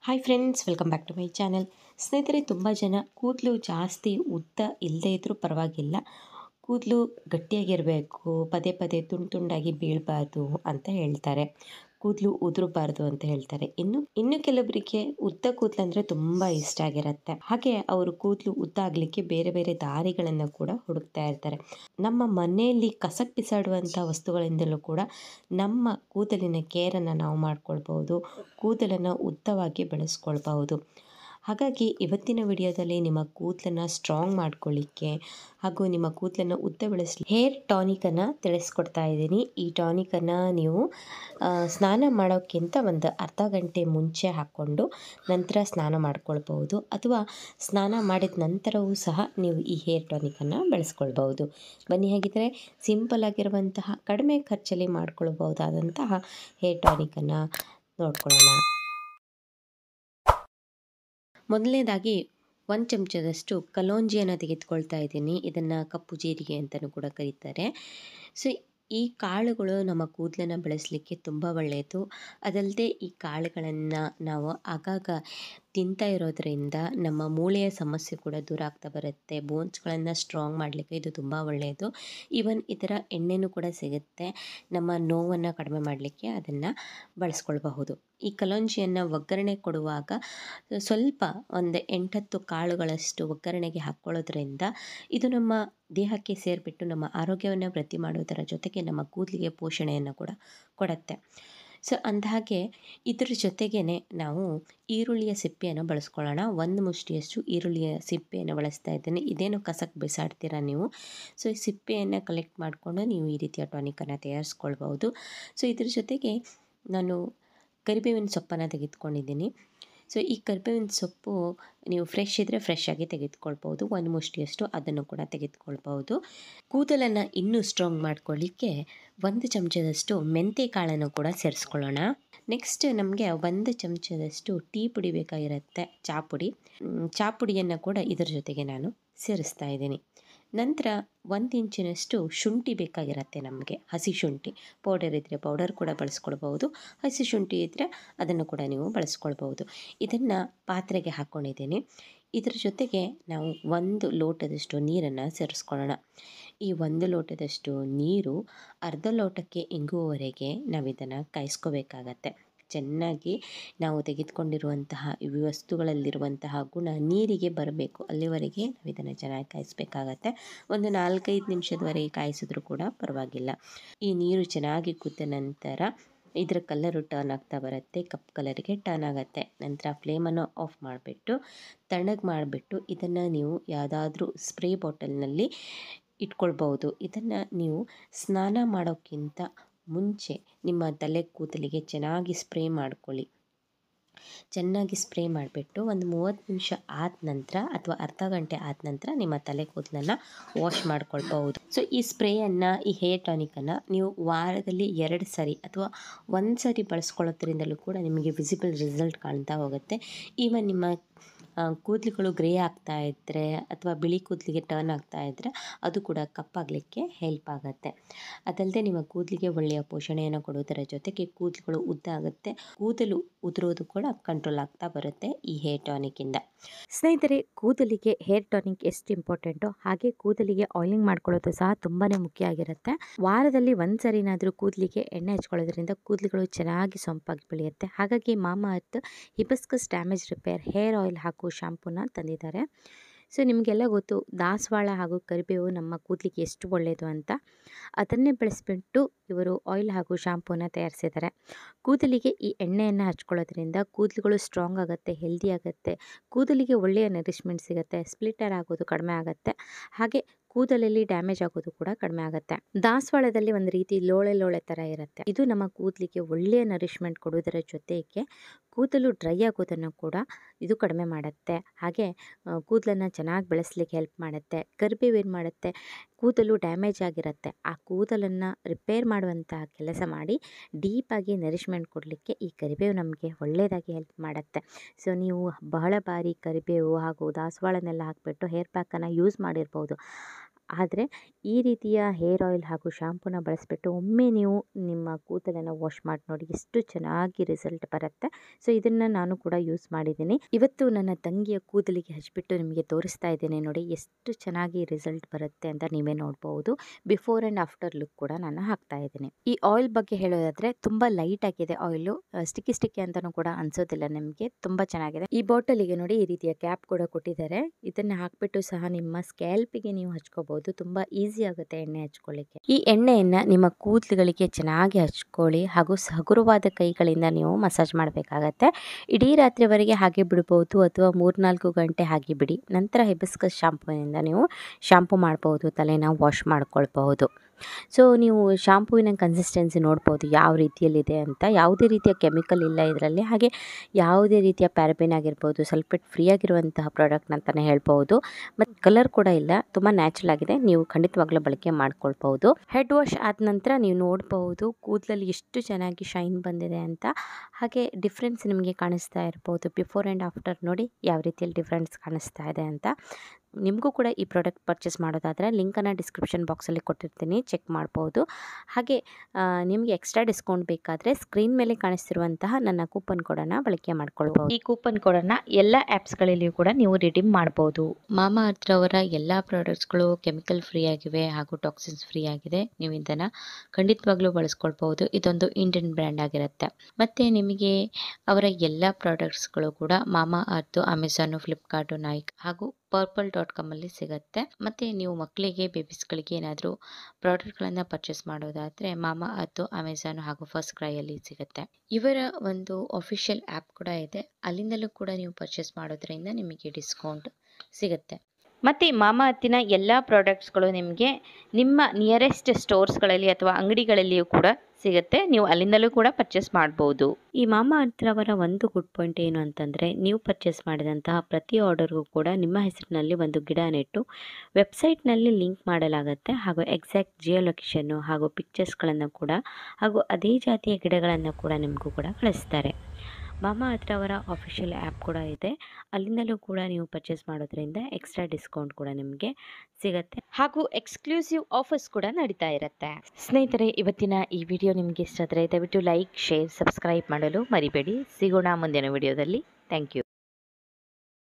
Hi friends, welcome back to my channel. ಸ್ನೇಹಿತರೆ, ತುಂಬ ಜನ ಕೂದಲು ಜಾಸ್ತಿ ಉದ್ದ ಇಲ್ಲದೇ ಇದ್ದರೂ ಪರವಾಗಿಲ್ಲ, ಕೂದಲು ಗಟ್ಟಿಯಾಗಿರಬೇಕು, ಪದೇ ಪದೇ ತುಂಡು ತುಂಡಾಗಿ ಬೀಳಬಾರ್ದು ಅಂತ ಹೇಳ್ತಾರೆ. ಕೂದಲು ಉದುರಬಾರ್ದು ಅಂತ ಹೇಳ್ತಾರೆ. ಇನ್ನು ಕೆಲವರಿಗೆ ಉದ್ದ ಕೂದಲು ಅಂದರೆ ತುಂಬ ಇಷ್ಟ ಆಗಿರುತ್ತೆ. ಹಾಗೆ ಅವರು ಕೂದಲು ಉದ್ದ ಆಗಲಿಕ್ಕೆ ಬೇರೆ ಬೇರೆ ದಾರಿಗಳನ್ನು ಕೂಡ ಹುಡುಕ್ತಾ ಇರ್ತಾರೆ. ನಮ್ಮ ಮನೆಯಲ್ಲಿ ಕಸಕ್ಕೆ ಬಿಸಾಡುವಂಥ ವಸ್ತುಗಳಿಂದಲೂ ಕೂಡ ನಮ್ಮ ಕೂದಲಿನ ಕೇರನ್ನು ನಾವು ಮಾಡ್ಕೊಳ್ಬೋದು, ಕೂದಲನ್ನು ಉದ್ದವಾಗಿ ಬೆಳೆಸ್ಕೊಳ್ಬಹುದು. ಹಾಗಾಗಿ ಇವತ್ತಿನ ವಿಡಿಯೋದಲ್ಲಿ ನಿಮ್ಮ ಕೂದಲನ್ನು ಸ್ಟ್ರಾಂಗ್ ಮಾಡ್ಕೊಳ್ಳಿಕ್ಕೆ ಹಾಗೂ ನಿಮ್ಮ ಕೂದಲನ್ನು ಉದ್ದ ಬೆಳೆಸಲಿ ಹೇರ್ ಟಾನಿಕನ್ನು ತಿಳಿಸ್ಕೊಡ್ತಾ ಇದ್ದೀನಿ. ಈ ಟಾನಿಕನ್ನು ನೀವು ಸ್ನಾನ ಮಾಡೋಕ್ಕಿಂತ ಒಂದು ಅರ್ಧ ಗಂಟೆ ಮುಂಚೆ ಹಾಕ್ಕೊಂಡು ನಂತರ ಸ್ನಾನ ಮಾಡ್ಕೊಳ್ಬಹುದು, ಅಥವಾ ಸ್ನಾನ ಮಾಡಿದ ನಂತರವೂ ಸಹ ನೀವು ಈ ಹೇರ್ ಟಾನಿಕನ್ನು ಬೆಳೆಸ್ಕೊಳ್ಬಹುದು. ಬನ್ನಿ, ಹಾಗಿದ್ರೆ ಸಿಂಪಲ್ ಆಗಿರುವಂತಹ ಕಡಿಮೆ ಖರ್ಚಲ್ಲಿ ಮಾಡ್ಕೊಳ್ಬಹುದಾದಂತಹ ಹೇರ್ ಟಾನಿಕನ್ನು ನೋಡ್ಕೊಳ್ಳೋಣ. ಮೊದಲನೇದಾಗಿ 1 ಚಮಚದಷ್ಟು ಕಲೋಂಜಿಯನ್ನು ತೆಗೆದುಕೊಳ್ತಾ ಇದ್ದೀನಿ. ಇದನ್ನು ಕಪ್ಪು ಜೀರಿಗೆ ಅಂತಲೂ ಕೂಡ ಕರೀತಾರೆ. ಸೊ ಈ ಕಾಳುಗಳು ನಮ್ಮ ಕೂದಲನ್ನು ಬೆಳೆಸಲಿಕ್ಕೆ ತುಂಬ ಒಳ್ಳೆಯದು. ಅದಲ್ಲದೆ ಈ ಕಾಳುಗಳನ್ನು ನಾವು ಆಗಾಗ ತಿಂತಾ ಇರೋದರಿಂದ ನಮ್ಮ ಮೂಳೆಯ ಸಮಸ್ಯೆ ಕೂಡ ದೂರ ಆಗ್ತಾ ಬರುತ್ತೆ. ಬೋನ್ಸ್ಗಳನ್ನು ಸ್ಟ್ರಾಂಗ್ ಮಾಡಲಿಕ್ಕೆ ಇದು ತುಂಬ ಒಳ್ಳೆಯದು. ಈವನ್ ಇದರ ಎಣ್ಣೆನೂ ಕೂಡ ಸಿಗುತ್ತೆ. ನಮ್ಮ ನೋವನ್ನು ಕಡಿಮೆ ಮಾಡಲಿಕ್ಕೆ ಅದನ್ನು ಬಳಸ್ಕೊಳ್ಬಹುದು. ಈ ಕಲೋಂಜಿಯನ್ನು ಒಗ್ಗರಣೆ ಕೊಡುವಾಗ ಸ್ವಲ್ಪ ಒಂದು 8-10 ಕಾಳುಗಳಷ್ಟು ಒಗ್ಗರಣೆಗೆ ಹಾಕ್ಕೊಳ್ಳೋದ್ರಿಂದ ಇದು ನಮ್ಮ ದೇಹಕ್ಕೆ ಸೇರಿಬಿಟ್ಟು ನಮ್ಮ ಆರೋಗ್ಯವನ್ನು ವೃದ್ಧಿ ಮಾಡುವುದರ ಜೊತೆಗೆ ನಮ್ಮ ಕೂದಲಿಗೆ ಪೋಷಣೆಯನ್ನು ಕೂಡ ಕೊಡುತ್ತೆ. ಸೊ ಅಂದಹಾಗೆ ಇದ್ರ ಜೊತೆಗೇ ನಾವು ಈರುಳ್ಳಿಯ ಸಿಪ್ಪೆಯನ್ನು ಬಳಸ್ಕೊಳ್ಳೋಣ. 1 ಮುಷ್ಟಿಯಷ್ಟು ಈರುಳ್ಳಿಯ ಸಿಪ್ಪೆಯನ್ನು ಬಳಸ್ತಾ ಇದ್ದೇನೆ. ಇದೇನು ಕಸಕ್ಕೆ ಬಿಸಾಡ್ತೀರಾ ನೀವು. ಸೊ ಈ ಸಿಪ್ಪೆಯನ್ನು ಕಲೆಕ್ಟ್ ಮಾಡಿಕೊಂಡು ನೀವು ಈ ರೀತಿಯ ಟಾನಿಕನ್ನು ತಯಾರಿಸ್ಕೊಳ್ಬಹುದು. ಸೊ ಇದ್ರ ಜೊತೆಗೆ ನಾನು ಕರಿಬೇವಿನ ಸೊಪ್ಪನ್ನು ತೆಗೆದುಕೊಂಡಿದ್ದೀನಿ. ಸೊ ಈ ಕರಿಬೇವಿನ ಸೊಪ್ಪು ನೀವು ಫ್ರೆಶ್ ಇದ್ದರೆ ಫ್ರೆಶ್ ಆಗಿ ತೆಗೆದುಕೊಳ್ಬೋದು. 1 ಮುಷ್ಟಿಯಷ್ಟು ಅದನ್ನು ಕೂಡ ತೆಗೆದುಕೊಳ್ಬಹುದು. ಕೂದಲನ್ನು ಇನ್ನೂ ಸ್ಟ್ರಾಂಗ್ ಮಾಡ್ಕೊಳ್ಳಿಕ್ಕೆ 1 ಚಮಚದಷ್ಟು ಮೆಂತ್ಯ ಕಾಳನ್ನು ಕೂಡ ಸೇರಿಸ್ಕೊಳ್ಳೋಣ. ನೆಕ್ಸ್ಟ್ ನಮಗೆ 1 ಚಮಚದಷ್ಟು ಟೀ ಪುಡಿ ಬೇಕಾಗಿರುತ್ತೆ, ಚಾ ಪುಡಿಯನ್ನು ಕೂಡ ಇದರ ಜೊತೆಗೆ ನಾನು ಸೇರಿಸ್ತಾ ಇದ್ದೀನಿ. ನಂತರ 1 ಇಂಚಿನಷ್ಟು ಶುಂಠಿ ಬೇಕಾಗಿರುತ್ತೆ ನಮಗೆ, ಹಸಿ ಶುಂಠಿ. ಪೌಡರ್ ಇದ್ದರೆ ಪೌಡರ್ ಕೂಡ ಬಳಸ್ಕೊಳ್ಬಹುದು, ಹಸಿ ಶುಂಠಿ ಇದ್ದರೆ ಅದನ್ನು ಕೂಡ ನೀವು ಬಳಸ್ಕೊಳ್ಬಹುದು. ಇದನ್ನು ಪಾತ್ರೆಗೆ ಹಾಕ್ಕೊಂಡಿದ್ದೀನಿ. ಇದರ ಜೊತೆಗೆ ನಾವು 1 ಲೋಟದಷ್ಟು ನೀರನ್ನು ಸೇರಿಸ್ಕೊಳ್ಳೋಣ. ಈ 1 ಲೋಟದಷ್ಟು ನೀರು ಅರ್ಧ ಲೋಟಕ್ಕೆ ಇಂಗುವವರೆಗೆ ನಾವು ಇದನ್ನು ಕಾಯಿಸ್ಕೋಬೇಕಾಗತ್ತೆ. ಚೆನ್ನಾಗಿ ನಾವು ತೆಗೆದುಕೊಂಡಿರುವಂತಹ ಈ ವಸ್ತುಗಳಲ್ಲಿರುವಂತಹ ಗುಣ ನೀರಿಗೆ ಬರಬೇಕು, ಅಲ್ಲಿವರೆಗೆ ನಾವು ಇದನ್ನು ಚೆನ್ನಾಗಿ ಕಾಯಿಸಬೇಕಾಗತ್ತೆ. ಒಂದು 4-5 ನಿಮಿಷದವರೆಗೆ ಕಾಯಿಸಿದ್ರೂ ಕೂಡ ಪರವಾಗಿಲ್ಲ. ಈ ನೀರು ಚೆನ್ನಾಗಿ ಕುದ್ದ ನಂತರ ಇದರ ಕಲರು ಟರ್ನ್ ಆಗ್ತಾ ಬರುತ್ತೆ, ಕಪ್ ಕಲರ್ಗೆ ಟರ್ನ್ ಆಗುತ್ತೆ. ನಂತರ ಫ್ಲೇಮನ್ನು ಆಫ್ ಮಾಡಿಬಿಟ್ಟು ತಣ್ಣಗೆ ಮಾಡಿಬಿಟ್ಟು ಇದನ್ನು ನೀವು ಯಾವುದಾದ್ರೂ ಸ್ಪ್ರೇ ಬಾಟಲ್ನಲ್ಲಿ ಇಟ್ಕೊಳ್ಬಹುದು. ಇದನ್ನು ನೀವು ಸ್ನಾನ ಮಾಡೋಕ್ಕಿಂತ ಮುಂಚೆ ನಿಮ್ಮ ತಲೆ ಕೂದಲಿಗೆ ಚೆನ್ನಾಗಿ ಸ್ಪ್ರೇ ಮಾಡ್ಕೊಳ್ಳಿ. ಚೆನ್ನಾಗಿ ಸ್ಪ್ರೇ ಮಾಡಿಬಿಟ್ಟು ಒಂದು 30 ನಿಮಿಷ ಆದ ನಂತರ ಅಥವಾ ಅರ್ಧ ಗಂಟೆ ಆದ ನಂತರ ನಿಮ್ಮ ತಲೆ ಕೂದಲನ್ನು ವಾಶ್ ಮಾಡ್ಕೊಳ್ಬಹುದು. ಸೊ ಈ ಸ್ಪ್ರೇಯನ್ನು, ಈ ಹೇರ್ ಟಾನಿಕನ್ನು ನೀವು ವಾರದಲ್ಲಿ 2 ಸರಿ ಅಥವಾ 1 ಸರಿ ಬಳಸ್ಕೊಳ್ಳೋದ್ರಿಂದಲೂ ಕೂಡ ನಿಮಗೆ ವಿಸಿಬಲ್ ರಿಸಲ್ಟ್ ಕಾಣ್ತಾ ಹೋಗುತ್ತೆ. ಈವನ್ ನಿಮ್ಮ ಕೂದಲುಗಳು ಗ್ರೇ ಆಗ್ತಾ ಇದ್ದರೆ ಅಥವಾ ಬಿಳಿ ಕೂದಲಿಗೆ ಟರ್ನ್ ಆಗ್ತಾ ಇದ್ದರೆ ಅದು ಕೂಡ ಕಪ್ಪಾಗಲಿಕ್ಕೆ ಹೆಲ್ಪ್ ಆಗುತ್ತೆ. ಅದಲ್ಲದೆ ನಿಮ್ಮ ಕೂದಲಿಗೆ ಒಳ್ಳೆಯ ಪೋಷಣೆಯನ್ನು ಕೊಡೋದರ ಜೊತೆಗೆ ಕೂದಲುಗಳು ಉದ್ದ ಆಗುತ್ತೆ, ಕೂದಲು ಉದುರೋದು ಕೂಡ ಕಂಟ್ರೋಲ್ ಆಗ್ತಾ ಬರುತ್ತೆ ಈ ಹೇರ್ ಟಾನಿಕಿಂದ. ಸ್ನೇಹಿತರೆ, ಕೂದಲಿಗೆ ಹೇರ್ ಟಾನಿಕ್ ಎಷ್ಟು ಇಂಪಾರ್ಟೆಂಟೋ ಹಾಗೆ ಕೂದಲಿಗೆ ಆಯಿಲಿಂಗ್ ಮಾಡ್ಕೊಳ್ಳೋದು ಸಹ ತುಂಬಾ ಮುಖ್ಯ ಆಗಿರುತ್ತೆ. ವಾರದಲ್ಲಿ 1 ಸರಿನಾದರೂ ಕೂದಲಿಗೆ ಎಣ್ಣೆ ಹಚ್ಕೊಳ್ಳೋದ್ರಿಂದ ಕೂದಲುಗಳು ಚೆನ್ನಾಗಿ ಸೊಂಪಾಗಿ ಬೆಳೆಯುತ್ತೆ. ಹಾಗಾಗಿ Mamaearth hibiscus damage repair hair oil ಹಾಗೂ ಶಾಂಪೂನ ತಂದಿದ್ದಾರೆ. ಸೊ ನಿಮಗೆಲ್ಲ ಗೊತ್ತು, ದಾಸವಾಳ ಹಾಗೂ ಕರಿಬೇವು ನಮ್ಮ ಕೂದಲಿಗೆ ಎಷ್ಟು ಒಳ್ಳೆಯದು ಅಂತ. ಅದನ್ನೇ ಬೆಳೆಸ್ಬಿಟ್ಟು ಇವರು ಆಯಿಲ್ ಹಾಗೂ ಶಾಂಪೂನ ತಯಾರಿಸಿದ್ದಾರೆ. ಕೂದಲಿಗೆ ಈ ಎಣ್ಣೆಯನ್ನು ಹಚ್ಕೊಳ್ಳೋದ್ರಿಂದ ಕೂದಲುಗಳು ಸ್ಟ್ರಾಂಗ್ ಆಗುತ್ತೆ, ಹೆಲ್ದಿ ಆಗುತ್ತೆ, ಕೂದಲಿಗೆ ಒಳ್ಳೆಯ ನರಿಶ್ಮೆಂಟ್ ಸಿಗುತ್ತೆ, ಸ್ಪ್ಲಿಟರ್ ಆಗೋದು ಕಡಿಮೆ ಆಗುತ್ತೆ, ಹಾಗೆ ಕೂದಲಲ್ಲಿ ಡ್ಯಾಮೇಜ್ ಆಗೋದು ಕೂಡ ಕಡಿಮೆ ಆಗುತ್ತೆ. ದಾಸವಾಳದಲ್ಲಿ ಒಂದು ರೀತಿ ಲೋಳೆ ಥರ ಇರುತ್ತೆ. ಇದು ನಮ್ಮ ಕೂದಲಿಗೆ ಒಳ್ಳೆಯ ನರಿಶ್ಮೆಂಟ್ ಕೊಡೋದರ ಜೊತೆಗೆ ಕೂದಲು ಡ್ರೈ ಆಗೋದನ್ನು ಕೂಡ ಇದು ಕಡಿಮೆ ಮಾಡುತ್ತೆ. ಹಾಗೆ ಕೂದಲನ್ನು ಚೆನ್ನಾಗಿ ಬೆಳೆಸಲಿಕ್ಕೆ ಹೆಲ್ಪ್ ಮಾಡುತ್ತೆ. ಕರಿಬೇವು ಏನು ಮಾಡುತ್ತೆ, ಕೂದಲು ಡ್ಯಾಮೇಜ್ ಆಗಿರುತ್ತೆ, ಆ ಕೂದಲನ್ನು ರಿಪೇರ್ ಮಾಡುವಂತಹ ಕೆಲಸ ಮಾಡಿ ಡೀಪಾಗಿ ನರಿಶ್ಮೆಂಟ್ ಕೊಡಲಿಕ್ಕೆ ಈ ಕರಿಬೇವು ನಮಗೆ ಒಳ್ಳೆಯದಾಗಿ ಹೆಲ್ಪ್ ಮಾಡುತ್ತೆ. ಸೊ ನೀವು ಬಹಳ ಬಾರಿ ಕರಿಬೇವು ಹಾಗೂ ದಾಸವಾಳನೆಲ್ಲ ಹಾಕಿಬಿಟ್ಟು ಹೇರ್ ಪ್ಯಾಕನ್ನು ಯೂಸ್ ಮಾಡಿರ್ಬೋದು. ಆದರೆ ಈ ರೀತಿಯ ಹೇರ್ ಆಯಿಲ್ ಹಾಗೂ ಶಾಂಪೂನ ಬಳಸಿಬಿಟ್ಟು ಒಮ್ಮೆ ನೀವು ನಿಮ್ಮ ಕೂದಲನ್ನು ವಾಶ್ ಮಾಡಿ ನೋಡಿ, ಎಷ್ಟು ಚೆನ್ನಾಗಿ ರಿಸಲ್ಟ್ ಬರುತ್ತೆ. ಸೊ ಇದನ್ನು ನಾನು ಕೂಡ ಯೂಸ್ ಮಾಡಿದ್ದೀನಿ. ಇವತ್ತು ನನ್ನ ತಂಗಿಯ ಕೂದಲಿಗೆ ಹಚ್ಬಿಟ್ಟು ನಿಮಗೆ ತೋರಿಸ್ತಾ ಇದ್ದೇನೆ ನೋಡಿ, ಎಷ್ಟು ಚೆನ್ನಾಗಿ ರಿಸಲ್ಟ್ ಬರುತ್ತೆ ಅಂತ ನೀವೇ ನೋಡ್ಬೋದು. ಬಿಫೋರ್ ಆ್ಯಂಡ್ ಆಫ್ಟರ್ ಲುಕ್ ಕೂಡ ನಾನು ಹಾಕ್ತಾ ಇದ್ದೀನಿ. ಈ ಆಯಿಲ್ ಬಗ್ಗೆ ಹೇಳೋದಾದರೆ ತುಂಬ ಲೈಟ್ ಆಗಿದೆ ಆಯಿಲು, ಸ್ಟಿಕ್ಕಿ ಅಂತಲೂ ಕೂಡ ಅನ್ಸೋದಿಲ್ಲ ನಿಮಗೆ, ತುಂಬ ಚೆನ್ನಾಗಿದೆ. ಈ ಬಾಟಲಿಗೆ ನೋಡಿ ಈ ರೀತಿಯ ಕ್ಯಾಪ್ ಕೂಡ ಕೊಟ್ಟಿದ್ದಾರೆ. ಇದನ್ನು ಹಾಕ್ಬಿಟ್ಟು ಸಹ ನಿಮ್ಮ ಸ್ಕ್ಯಾಲ್ಪಿಗೆ ನೀವು ಹಚ್ಕೋಬಹುದು. ತುಂಬ ಈಸಿ ಆಗುತ್ತೆ ಎಣ್ಣೆ ಹಚ್ಕೊಳ್ಳಿಕ್ಕೆ. ಈ ಎಣ್ಣೆಯನ್ನು ನಿಮ್ಮ ಕೂದಲುಗಳಿಗೆ ಚೆನ್ನಾಗಿ ಹಚ್ಕೊಳ್ಳಿ ಹಾಗೂ ಹಗುರವಾದ ಕೈಗಳಿಂದ ನೀವು ಮಸಾಜ್ ಮಾಡಬೇಕಾಗತ್ತೆ. ಇಡೀ ರಾತ್ರಿವರೆಗೆ ಹಾಗೆ ಬಿಡ್ಬೋದು ಅಥವಾ 3-4 ಗಂಟೆ ಹಾಗೆ ಬಿಡಿ. ನಂತರ ಹಿಬಿಸ್ಕಸ್ ಶಾಂಪೂನಿಂದ ನೀವು ಶಾಂಪೂ ಮಾಡ್ಬೋದು, ತಲೆನ ವಾಶ್ ಮಾಡ್ಕೊಳ್ಬಹುದು. ಸೊ ನೀವು ಶಾಂಪೂವಿನ ಕನ್ಸಿಸ್ಟೆನ್ಸಿ ನೋಡ್ಬೋದು ಯಾವ ರೀತಿಯಲ್ಲಿದೆ ಅಂತ. ಯಾವುದೇ ರೀತಿಯ ಕೆಮಿಕಲ್ ಇಲ್ಲ ಇದರಲ್ಲಿ, ಹಾಗೆ ಯಾವುದೇ ರೀತಿಯ ಪ್ಯಾರಬೆನ್ ಆಗಿರ್ಬೋದು, ಸಲ್ಫೇಟ್ ಫ್ರೀ ಆಗಿರುವಂತಹ ಪ್ರಾಡಕ್ಟ್ ಅಂತಲೇ ಹೇಳ್ಬೋದು. ಮತ್ತು ಕಲರ್ ಕೂಡ ಇಲ್ಲ, ತುಂಬ ನ್ಯಾಚುರಲ್ ಆಗಿದೆ. ನೀವು ಖಂಡಿತವಾಗ್ಲೂ ಬಳಕೆ ಮಾಡ್ಕೊಳ್ಬಹುದು. ಹೆಡ್ ವಾಶ್ ಆದ ನಂತರ ನೀವು ನೋಡ್ಬೋದು ಕೂದಲಲ್ಲಿ ಎಷ್ಟು ಚೆನ್ನಾಗಿ ಶೈನ್ ಬಂದಿದೆ ಅಂತ. ಹಾಗೆ ಡಿಫ್ರೆನ್ಸ್ ನಿಮಗೆ ಕಾಣಿಸ್ತಾ ಇರ್ಬೋದು. ಬಿಫೋರ್ ಆ್ಯಂಡ್ ಆಫ್ಟರ್ ನೋಡಿ ಯಾವ ರೀತಿಯಲ್ಲಿ ಡಿಫ್ರೆನ್ಸ್ ಕಾಣಿಸ್ತಾ ಇದೆ ಅಂತ. ನಿಮಗೂ ಕೂಡ ಈ ಪ್ರಾಡಕ್ಟ್ ಪರ್ಚೇಸ್ ಮಾಡೋದಾದರೆ ಲಿಂಕನ್ನು ಡಿಸ್ಕ್ರಿಪ್ಷನ್ ಬಾಕ್ಸಲ್ಲಿ ಕೊಟ್ಟಿರ್ತೀನಿ, ಚೆಕ್ ಮಾಡ್ಬೋದು. ಹಾಗೆ ನಿಮಗೆ ಎಕ್ಸ್ಟ್ರಾ ಡಿಸ್ಕೌಂಟ್ ಬೇಕಾದರೆ ಸ್ಕ್ರೀನ್ ಮೇಲೆ ಕಾಣಿಸ್ತಿರುವಂತಹ ನನ್ನ ಕೂಪನ್ ಕೋಡನ್ನು ಬಳಕೆ ಮಾಡ್ಕೊಳ್ಬೋದು. ಈ ಕೂಪನ್ ಕೋಡನ್ನು ಎಲ್ಲ ಆ್ಯಪ್ಸ್ಗಳಲ್ಲಿಯೂ ಕೂಡ ನೀವು ರಿಡೀಮ್ ಮಾಡ್ಬೋದು. ಮಾಮಾ ಅರ್ತ್ ಅವರ ಎಲ್ಲ ಪ್ರಾಡಕ್ಟ್ಸ್ಗಳು ಕೆಮಿಕಲ್ ಫ್ರೀ ಆಗಿವೆ ಹಾಗೂ ಟಾಕ್ಸಿನ್ಸ್ ಫ್ರೀ ಆಗಿದೆ. ನೀವು ಇದನ್ನು ಖಂಡಿತವಾಗ್ಲೂ ಬಳಸ್ಕೊಳ್ಬೋದು. ಇದೊಂದು ಇಂಡಿಯನ್ ಬ್ರ್ಯಾಂಡ್ ಆಗಿರುತ್ತೆ. ಮತ್ತು ನಿಮಗೆ ಅವರ ಎಲ್ಲ ಪ್ರಾಡಕ್ಟ್ಸ್ಗಳು ಕೂಡ ಮಾಮಾ ಅರ್ತ್, ಅಮೆಝಾನು, ಫ್ಲಿಪ್ಕಾರ್ಟು, ನೈಕ್ ಹಾಗೂ purple.com ಅಲ್ಲಿ ಸಿಗುತ್ತೆ. ಮತ್ತು ನೀವು ಮಕ್ಕಳಿಗೆ, ಬೇಬೀಸ್ಗಳಿಗೆ ಏನಾದರೂ ಪ್ರಾಡಕ್ಟ್ಗಳನ್ನು ಪರ್ಚೇಸ್ ಮಾಡೋದಾದರೆ ಮಾಮಾ ಅರ್ತ್, ಅಮೆಝಾನ್ ಹಾಗೂ ಫಸ್ಟ್ ಕ್ರೈಯಲ್ಲಿ ಸಿಗುತ್ತೆ. ಇವರ ಒಂದು ಅಫಿಷಿಯಲ್ ಆ್ಯಪ್ ಕೂಡ ಇದೆ, ಅಲ್ಲಿಂದಲೂ ಕೂಡ ನೀವು ಪರ್ಚೇಸ್ ಮಾಡೋದ್ರಿಂದ ನಿಮಗೆ ಡಿಸ್ಕೌಂಟ್ ಸಿಗುತ್ತೆ. ಮತ್ತು ಮಾಮಾ ಅರ್ತಿನ ಎಲ್ಲ ಪ್ರಾಡಕ್ಟ್ಸ್ಗಳು ನಿಮಗೆ ನಿಮ್ಮ ನಿಯರೆಸ್ಟ್ ಸ್ಟೋರ್ಸ್ಗಳಲ್ಲಿ ಅಥವಾ ಅಂಗಡಿಗಳಲ್ಲಿಯೂ ಕೂಡ ಸಿಗುತ್ತೆ. ನೀವು ಅಲ್ಲಿಂದಲೂ ಕೂಡ ಪರ್ಚೇಸ್ ಮಾಡ್ಬೋದು. ಈ ಮಾಮಾ ಅರ್ಥರವರ ಒಂದು ಗುಡ್ ಪಾಯಿಂಟ್ ಏನು ಅಂತಂದರೆ, ನೀವು ಪರ್ಚೇಸ್ ಮಾಡಿದಂತಹ ಪ್ರತಿ ಆರ್ಡರ್ಗೂ ಕೂಡ ನಿಮ್ಮ ಹೆಸರಿನಲ್ಲಿ ಒಂದು ಗಿಡ ನೆಟ್ಟು ವೆಬ್ಸೈಟ್ನಲ್ಲಿ ಲಿಂಕ್ ಮಾಡಲಾಗುತ್ತೆ. ಹಾಗೂ ಎಕ್ಸಾಕ್ಟ್ ಜಿಯೋ ಲೊಕೇಶನ್ನು ಹಾಗೂ ಪಿಕ್ಚರ್ಸ್ಗಳನ್ನು ಕೂಡ ಹಾಗೂ ಅದೇ ಜಾತಿಯ ಗಿಡಗಳನ್ನು ಕೂಡ ನಿಮಗೂ ಕೂಡ ಕಳಿಸ್ತಾರೆ. ಮಾಮಾ ಅರ್ತ್ ಅವರ ಅಫಿಷಿಯಲ್ ಆ್ಯಪ್ ಕೂಡ ಇದೆ, ಅಲ್ಲಿಂದಲೂ ಕೂಡ ನೀವು ಪರ್ಚೇಸ್ ಮಾಡೋದ್ರಿಂದ ಎಕ್ಸ್ಟ್ರಾ ಡಿಸ್ಕೌಂಟ್ ಕೂಡ ನಿಮಗೆ ಸಿಗುತ್ತೆ ಹಾಗೂ ಎಕ್ಸ್ಕ್ಲೂಸಿವ್ ಆಫರ್ಸ್ ಕೂಡ ನಡೀತಾ ಇರುತ್ತೆ. ಸ್ನೇಹಿತರೆ, ಇವತ್ತಿನ ಈ ವಿಡಿಯೋ ನಿಮಗೆ ಇಷ್ಟ ಆದರೆ ದಯವಿಟ್ಟು ಲೈಕ್, ಶೇರ್, ಸಬ್ಸ್ಕ್ರೈಬ್ ಮಾಡಲು ಮರಿಬೇಡಿ. ಸಿಗೋಣ ಮುಂದಿನ ವಿಡಿಯೋದಲ್ಲಿ. Thank you.